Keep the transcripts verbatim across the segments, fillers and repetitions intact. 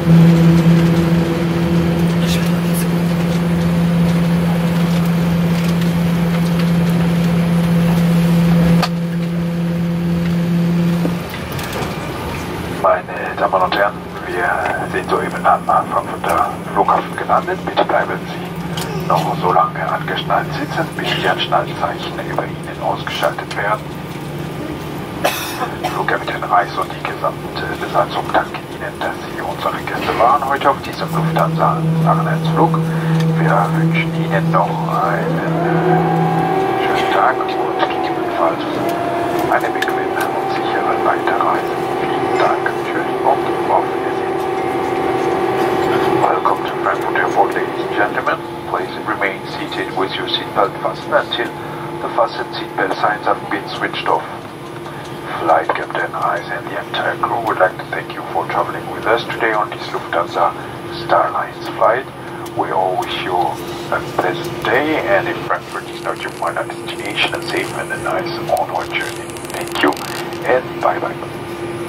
Meine Damen und Herren, wir sind soeben am Frankfurter Flughafen gelandet. Bitte bleiben Sie noch so lange angeschnallt sitzen, bis die Anschnallzeichen über Ihnen ausgeschaltet werden. Flugkapitän Reis und die gesamte Besatzung danken Ihnen, dass Sie unsere Gäste waren heute auf diesem Lufthansa Flug. Wir wünschen Ihnen noch einen schönen Tag und gegebenenfalls eine bequeme und sichere Weiterreise. Vielen Dank, tschüss und auf Wiedersehen. Welcome to Frankfurt Airport, ladies and gentlemen. Please remain seated with your seatbelt fastened until the fastened seatbelt signs have been switched off. Flight Captain Reis and the entire crew would like to thank you for traveling with us today on this Lufthansa Starlines flight. We all wish you a pleasant day, and if Frankfurt is not your final destination, a safe and a nice onward journey. Thank you and bye bye.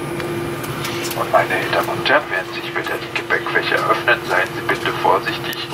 Und meine Damen und Herren, während sich bitte die Gepäckfächer öffnen, seien Sie bitte vorsichtig.